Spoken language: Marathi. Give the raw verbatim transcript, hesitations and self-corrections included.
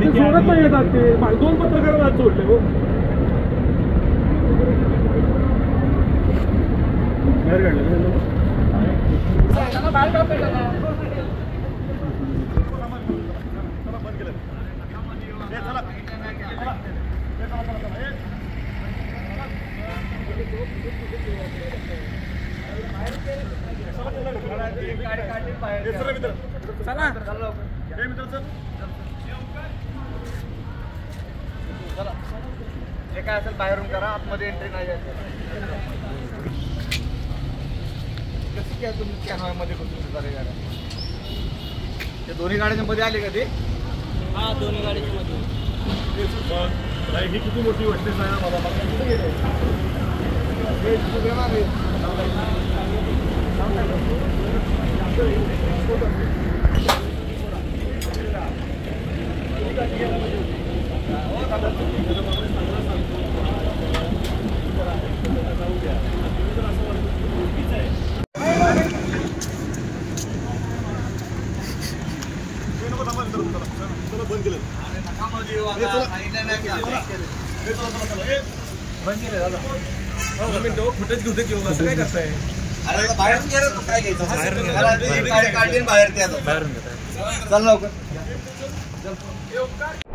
सोडत नाही येतात ते. दोन पत्रकार आज सोडले हो. बाहेर काढलं बाहेर काढलं जे काय असेल बाहेरून करा, आतमध्ये एंट्री नाही जायचं. कशी काय तुम्ही कॅनॉय मध्ये बसून गाड्या ते दोन्ही गाड्यांच्या मध्ये आले का ते? हा, दोन्ही गाडीच्या मध्ये. ही किती मोठी गोष्ट आहे ना मला. बंद केलं बंद केलं दादा. फुटेज घेऊ दे किंवा असं काय करताय? अरे बाहेर काय घ्यायचं बाहेर, बाहेर चल लवकर.